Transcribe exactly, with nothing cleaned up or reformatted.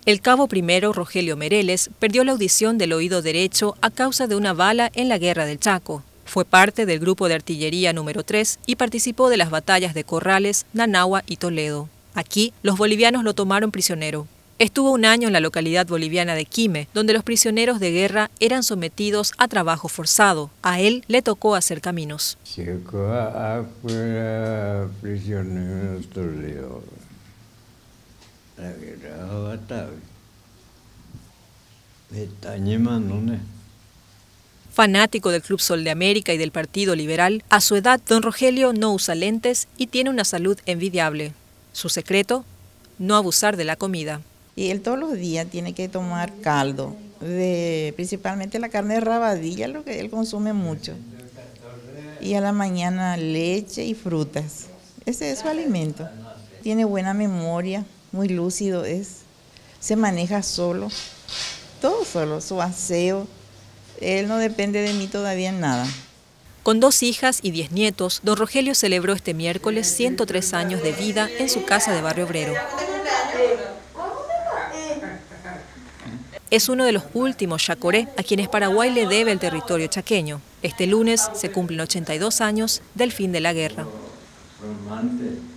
El cabo primero, Rogelio Mereles, perdió la audición del oído derecho a causa de una bala en la Guerra del Chaco. Fue parte del grupo de artillería número tres y participó de las batallas de Corrales, Nanahua y Toledo. Aquí, los bolivianos lo tomaron prisionero. Estuvo un año en la localidad boliviana de Quime, donde los prisioneros de guerra eran sometidos a trabajo forzado. A él le tocó hacer caminos. Llegó afuera prisionero Toledo. La guerra batalla. Fanático del Club Sol de América y del Partido Liberal, a su edad don Rogelio no usa lentes y tiene una salud envidiable. Su secreto, no abusar de la comida. Y él todos los días tiene que tomar caldo, de, principalmente la carne de rabadilla, lo que él consume mucho. Y a la mañana leche y frutas. Ese es su alimento. Tiene buena memoria, muy lúcido es. Se maneja solo, todo solo, su aseo. Él no depende de mí todavía en nada. Con dos hijas y diez nietos, don Rogelio celebró este miércoles ciento tres años de vida en su casa de Barrio Obrero. Es uno de los últimos yacoré a quienes Paraguay le debe el territorio chaqueño. Este lunes se cumplen ochenta y dos años del fin de la guerra.